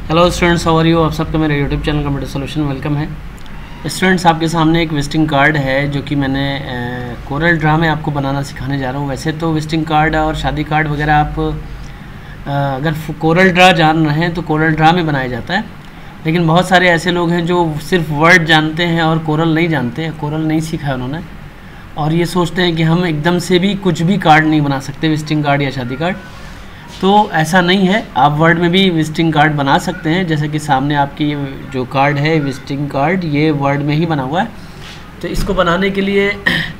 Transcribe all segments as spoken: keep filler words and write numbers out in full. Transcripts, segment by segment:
Hello students, how are you. आप सबका मेरे YouTube channel computer solution welcome है। स्टूडेंट्स, आपके सामने एक विजिटिंग कार्ड है जो कि मैंने कोरल ड्रा में आपको बनाना सिखाने जा रहा हूँ। वैसे तो विजिटिंग कार्ड और शादी कार्ड वगैरह आप आ, अगर कोरल ड्रा जान रहे हैं तो कोरल ड्रा में बनाया जाता है, लेकिन बहुत सारे ऐसे लोग हैं जो सिर्फ वर्ड जानते हैं और कोरल नहीं जानते हैं, कोरल नहीं सीखा है उन्होंने, और ये सोचते हैं कि हम एकदम से भी कुछ भी कार्ड नहीं बना सकते, विजिटिंग कार्ड या शादी कार्ड। तो ऐसा नहीं है, आप वर्ड में भी विजिटिंग कार्ड बना सकते हैं। जैसे कि सामने आपकी जो कार्ड है विजिटिंग कार्ड, ये वर्ड में ही बना हुआ है। तो इसको बनाने के लिए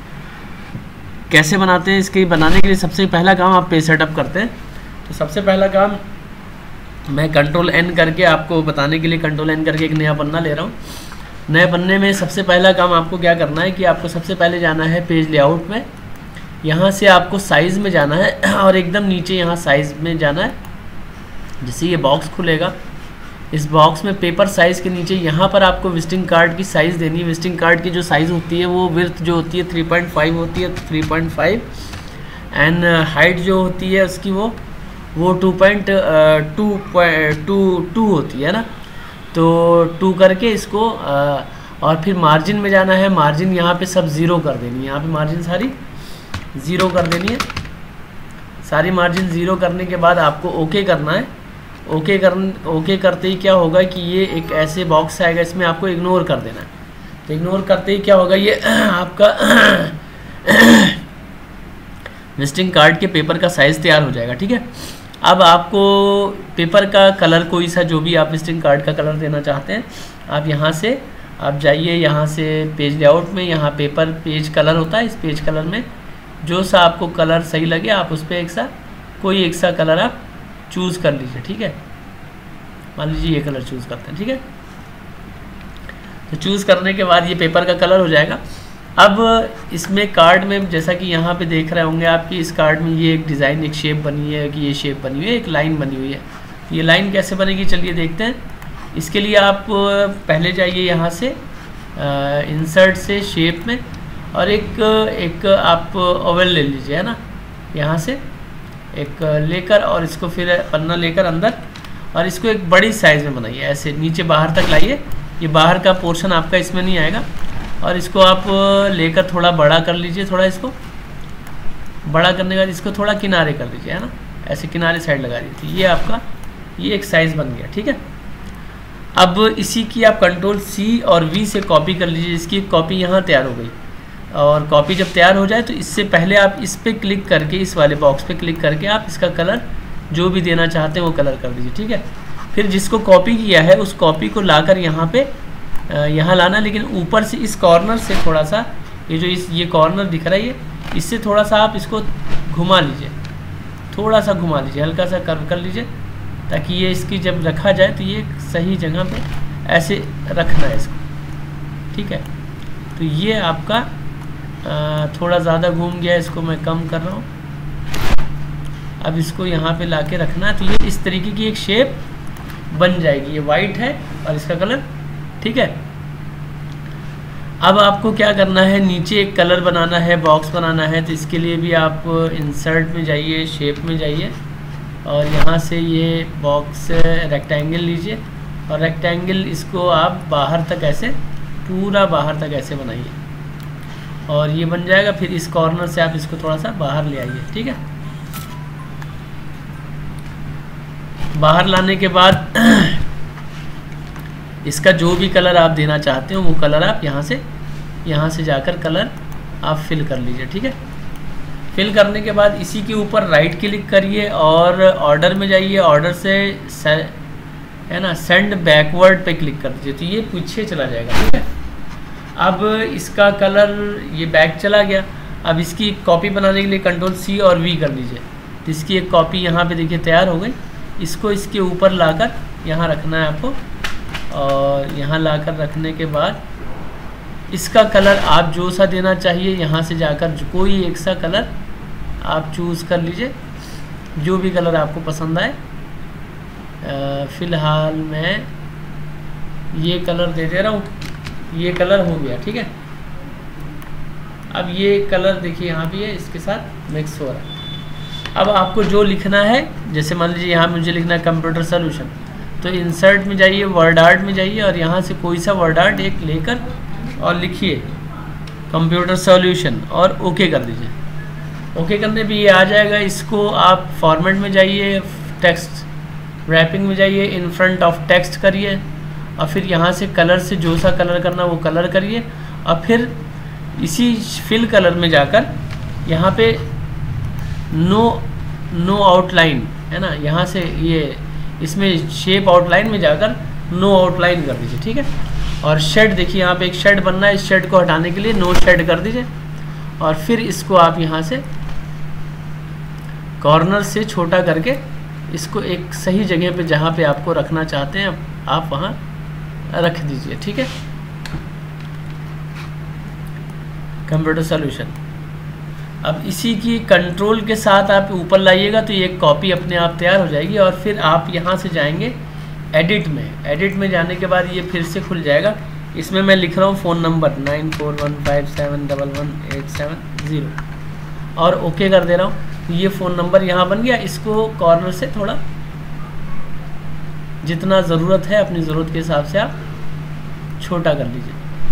कैसे बनाते हैं, इसके बनाने के लिए सबसे पहला काम आप पेज सेटअप करते हैं। तो सबसे पहला काम मैं कंट्रोल एन करके आपको बताने के लिए कंट्रोल एन करके एक नया पन्ना ले रहा हूँ। नए पन्ने में सबसे पहला काम आपको क्या करना है कि आपको सबसे पहले जाना है पेज लेआउट में। यहाँ से आपको साइज़ में जाना है और एकदम नीचे यहाँ साइज़ में जाना है। जैसे ये बॉक्स खुलेगा, इस बॉक्स में पेपर साइज़ के नीचे यहाँ पर आपको विजिटिंग कार्ड की साइज़ देनी है। विजिटिंग कार्ड की जो साइज़ होती है वो विड्थ जो होती है थ्री पॉइंट फाइव होती है, three point five and height जो होती है उसकी वो वो two point two two two होती है ना। तो टू करके इसको आ, और फिर मार्जिन में जाना है। मार्जिन यहाँ पे सब ज़ीरो कर देनी है, यहाँ पे मार्जिन सारी ज़ीरो कर देनी है। सारी मार्जिन ज़ीरो करने के बाद आपको ओके करना है। ओके कर ओके करते ही क्या होगा कि ये एक ऐसे बॉक्स आएगा, इसमें आपको इग्नोर कर देना है। तो इग्नोर करते ही क्या होगा, ये आपका विजिटिंग कार्ड के पेपर का साइज़ तैयार हो जाएगा। ठीक है, अब आपको पेपर का कलर कोई सा जो भी आप विजिटिंग कार्ड का कलर देना चाहते हैं, आप यहाँ से आप जाइए, यहाँ से पेज लेआउट में, यहाँ पेपर पेज कलर होता है। इस पेज कलर में जो सा आपको कलर सही लगे आप उस पर एक सा कोई एक सा कलर आप चूज़ कर लीजिए। ठीक है, मान लीजिए ये कलर चूज़ करते हैं। ठीक है, तो चूज़ करने के बाद ये पेपर का कलर हो जाएगा। अब इसमें कार्ड में जैसा कि यहाँ पे देख रहे होंगे आपकी इस कार्ड में ये एक डिज़ाइन, एक शेप बनी है कि ये शेप बनी हुई है, एक लाइन बनी हुई है। ये लाइन कैसे बनेगी चलिए देखते हैं। इसके लिए आप पहले जाइए यहाँ से इंसर्ट से शेप में और एक एक आप ओवल ले लीजिए, है ना। यहाँ से एक लेकर और इसको फिर पन्ना लेकर अंदर और इसको एक बड़ी साइज़ में बनाइए। ऐसे नीचे बाहर तक लाइए, ये बाहर का पोर्शन आपका इसमें नहीं आएगा। और इसको आप लेकर थोड़ा बड़ा कर लीजिए, थोड़ा इसको बड़ा करने के बाद इसको थोड़ा किनारे कर लीजिए, है ना। ऐसे किनारे साइड लगा दीजिए। ये आपका ये एक साइज़ बन गया। ठीक है, अब इसी की आप कंट्रोल सी और वी से कॉपी कर लीजिए। इसकी कॉपी यहाँ तैयार हो गई। और कॉपी जब तैयार हो जाए तो इससे पहले आप इस पे क्लिक करके, इस वाले बॉक्स पे क्लिक करके आप इसका कलर जो भी देना चाहते हैं वो कलर कर दीजिए। ठीक है, फिर जिसको कॉपी किया है उस कॉपी को लाकर यहाँ पे यहाँ लाना, लेकिन ऊपर से इस कॉर्नर से थोड़ा सा ये जो इस ये कॉर्नर दिख रहा है ये इससे थोड़ा सा आप इसको घुमा लीजिए, थोड़ा सा घुमा लीजिए, हल्का सा कर्व कर लीजिए, ताकि ये इसकी जब रखा जाए तो ये सही जगह पे ऐसे रखना है इसको। ठीक है, तो ये आपका आ, थोड़ा ज़्यादा घूम गया, इसको मैं कम कर रहा हूँ। अब इसको यहाँ पे लाके रखना है तो ये इस तरीके की एक शेप बन जाएगी। ये वाइट है और इसका कलर। ठीक है, अब आपको क्या करना है, नीचे एक कलर बनाना है, बॉक्स बनाना है। तो इसके लिए भी आप इंसर्ट में जाइए, शेप में जाइए और यहाँ से ये बॉक्स रेक्टेंगल लीजिए और रेक्टेंगल इसको आप बाहर तक ऐसे पूरा बाहर तक ऐसे बनाइए और ये बन जाएगा। फिर इस कॉर्नर से आप इसको थोड़ा सा बाहर ले आइए। ठीक है, बाहर लाने के बाद इसका जो भी कलर आप देना चाहते हो वो कलर आप यहाँ से यहाँ से जाकर कलर आप फिल कर लीजिए। ठीक है, फिल करने के बाद इसी के ऊपर राइट क्लिक करिए और ऑर्डर में जाइए। ऑर्डर से है ना सेंड बैकवर्ड पे क्लिक कर दीजिए, तो ये पीछे चला जाएगा। ठीक है, अब इसका कलर ये बैक चला गया। अब इसकी कॉपी बनाने के लिए कंट्रोल सी और वी कर लीजिए। तो इसकी एक कॉपी यहाँ पे देखिए तैयार हो गई। इसको इसके ऊपर लाकर यहाँ रखना है आपको और यहाँ लाकर रखने के बाद इसका कलर आप जो सा देना चाहिए यहाँ से जाकर कोई एक सा कलर आप चूज़ कर लीजिए, जो भी कलर आपको पसंद आए। फ़िलहाल मैं ये कलर दे दे रहा हूँ, ये कलर हो गया। ठीक है, अब ये कलर देखिए यहाँ भी है, इसके साथ मिक्स हो रहा है। अब आपको जो लिखना है, जैसे मान लीजिए यहाँ मुझे लिखना है कंप्यूटर सॉल्यूशन, तो इंसर्ट में जाइए, वर्ड आर्ट में जाइए और यहाँ से कोई सा वर्ड आर्ट एक लेकर और लिखिए कंप्यूटर सॉल्यूशन और ओके कर दीजिए। ओके करने पे ये आ जाएगा। इसको आप फॉर्मेट में जाइए, टेक्स्ट रैपिंग में जाइए, इन फ्रंट ऑफ टेक्स्ट करिए और फिर यहाँ से कलर से जो सा कलर करना वो कलर करिए और फिर इसी फिल कलर में जाकर यहाँ पे नो नो आउटलाइन है ना, यहाँ से ये इसमें शेप आउटलाइन में जाकर नो आउटलाइन कर दीजिए, ठीक है। और शेड देखिए यहाँ पे एक शेड बनना है, इस शेड को हटाने के लिए नो शेड कर दीजिए और फिर इसको आप यहाँ से कॉर्नर से छोटा करके इसको एक सही जगह पे जहाँ पे आपको रखना चाहते हैं आप वहाँ रख दीजिए, ठीक है। Computer solution. अब इसी की कंट्रोल के साथ आप ऊपर लाइएगा तो ये कॉपी अपने आप तैयार हो जाएगी और फिर आप यहाँ से जाएंगे एडिट में। एडिट में जाने के बाद ये फिर से खुल जाएगा। इसमें मैं लिख रहा हूँ phone number nine four one five seven double one eight seven zero और ओके कर दे रहा हूँ। ये फ़ोन नंबर यहाँ बन गया। इसको कॉर्नर से थोड़ा जितना ज़रूरत है अपनी ज़रूरत के हिसाब से आप छोटा कर लीजिए।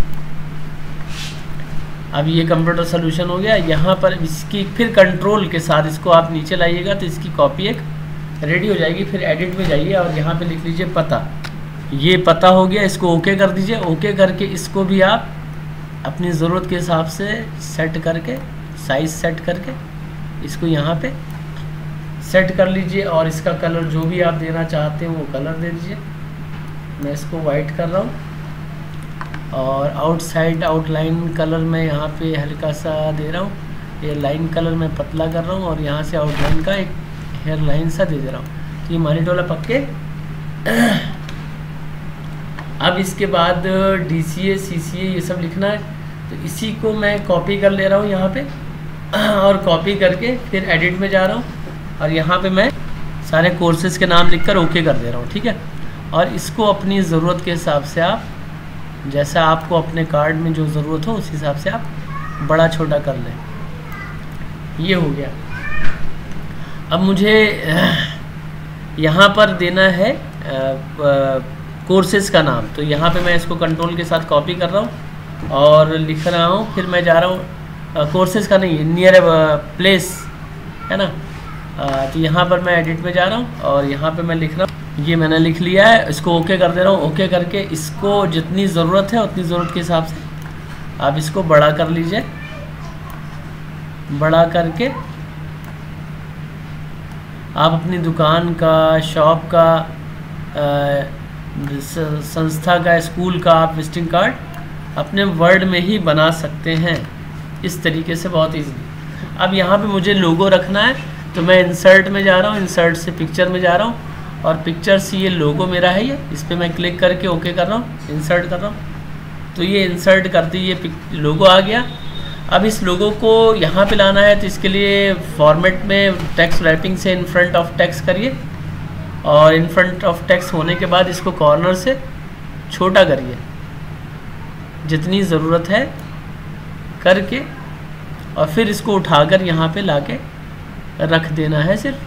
अब ये कंप्यूटर सॉल्यूशन हो गया। यहाँ पर इसकी फिर कंट्रोल के साथ इसको आप नीचे लाइएगा तो इसकी कॉपी एक रेडी हो जाएगी। फिर एडिट में जाइए और यहाँ पे लिख लीजिए पता। ये पता हो गया, इसको ओके कर दीजिए। ओके करके इसको भी आप अपनी ज़रूरत के हिसाब से सेट करके साइज़ सेट करके इसको यहाँ पे सेट कर लीजिए और इसका कलर जो भी आप देना चाहते हैं वो कलर दे दीजिए। मैं इसको वाइट कर रहा हूँ और आउटसाइड आउटलाइन कलर मैं यहाँ पे हल्का सा दे रहा हूँ। ये लाइन कलर मैं पतला कर रहा हूँ और यहाँ से आउटलाइन का एक हेयर लाइन सा दे दे रहा हूँ। तो ये मानी टोला पक्के। अब इसके बाद डी सी ए सी सी ए ये सब लिखना है तो इसी को मैं कॉपी कर ले रहा हूँ यहाँ पे और कॉपी करके फिर एडिट में जा रहा हूँ और यहाँ पे मैं सारे कोर्सेज़ के नाम लिखकर ओके कर दे रहा हूँ, ठीक है। और इसको अपनी ज़रूरत के हिसाब से आप जैसा आपको अपने कार्ड में जो ज़रूरत हो उस हिसाब से आप बड़ा छोटा कर लें। ये हो गया। अब मुझे यहाँ पर देना है कोर्सेज़ का नाम, तो यहाँ पे मैं इसको कंट्रोल के साथ कॉपी कर रहा हूँ और लिख रहा हूँ। फिर मैं जा रहा हूँ कोर्सेज़ का नहीं, नियर प्लेस है ना। आ, तो यहाँ पर मैं एडिट में जा रहा हूँ और यहाँ पे मैं लिख रहा हूँ। ये मैंने लिख लिया है, इसको ओके कर दे रहा हूँ। ओके करके इसको जितनी ज़रूरत है उतनी ज़रूरत के हिसाब से आप इसको बड़ा कर लीजिए। बड़ा करके आप अपनी दुकान का, शॉप का, संस्था का, स्कूल का आप विजिटिंग कार्ड अपने वर्ड में ही बना सकते हैं इस तरीके से बहुत ईजीली। अब यहाँ पे मुझे लोगो रखना है तो मैं इंसर्ट में जा रहा हूँ, इंसर्ट से पिक्चर में जा रहा हूँ और पिक्चर से ये लोगो मेरा है, ये इस पर मैं क्लिक करके ओके कर रहा हूँ, इंसर्ट कर रहा हूँ। तो ये इंसर्ट करते ही ये लोगो आ गया। अब इस लोगो को यहाँ पे लाना है तो इसके लिए फॉर्मेट में टेक्स्ट रैपिंग से इन फ्रंट ऑफ टेक्स्ट करिए और इन फ्रंट ऑफ टेक्स्ट होने के बाद इसको कॉर्नर से छोटा करिए जितनी ज़रूरत है करके और फिर इसको उठाकर यहाँ पे लाके रख देना है। सिर्फ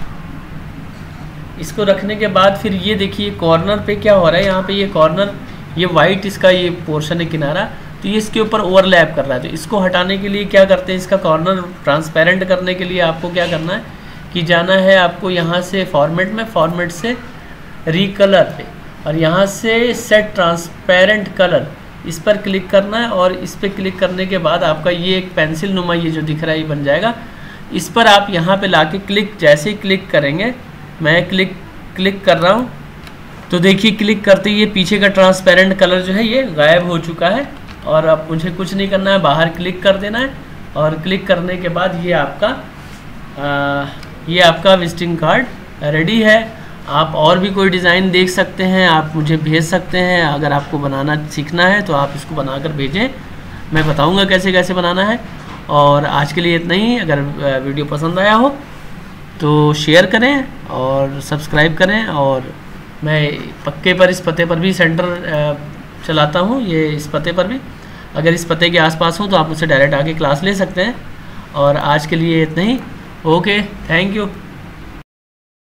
इसको रखने के बाद फिर ये देखिए कॉर्नर पे क्या हो रहा है, यहाँ पे ये कॉर्नर ये वाइट इसका ये पोर्शन है किनारा, तो ये इसके ऊपर ओवरलैप कर रहा है। तो इसको हटाने के लिए क्या करते हैं, इसका कॉर्नर ट्रांसपेरेंट करने के लिए आपको क्या करना है कि जाना है आपको यहाँ से फॉर्मेट में, फॉर्मेट से रिकलर पे और यहाँ से सेट ट्रांसपेरेंट कलर इस पर क्लिक करना है और इस पर क्लिक करने के बाद आपका ये एक पेंसिल नुमा ये जो दिख रहा है ये बन जाएगा। इस पर आप यहाँ पे लाके क्लिक जैसे ही क्लिक करेंगे, मैं क्लिक क्लिक कर रहा हूँ तो देखिए क्लिक करते ही ये पीछे का ट्रांसपेरेंट कलर जो है ये गायब हो चुका है। और अब मुझे कुछ नहीं करना है, बाहर क्लिक कर देना है और क्लिक करने के बाद ये आपका आ, ये आपका विजिटिंग कार्ड रेडी है। आप और भी कोई डिज़ाइन देख सकते हैं, आप मुझे भेज सकते हैं। अगर आपको बनाना सीखना है तो आप इसको बनाकर भेजें, मैं बताऊंगा कैसे कैसे बनाना है। और आज के लिए इतना ही। अगर वीडियो पसंद आया हो तो शेयर करें और सब्सक्राइब करें। और मैं पक्के पर इस पते पर भी सेंटर चलाता हूँ, ये इस पते पर भी। अगर इस पते के आसपास हो तो आप मुझसे डायरेक्ट आके क्लास ले सकते हैं। और आज के लिए इतना ही। Okay, thank you.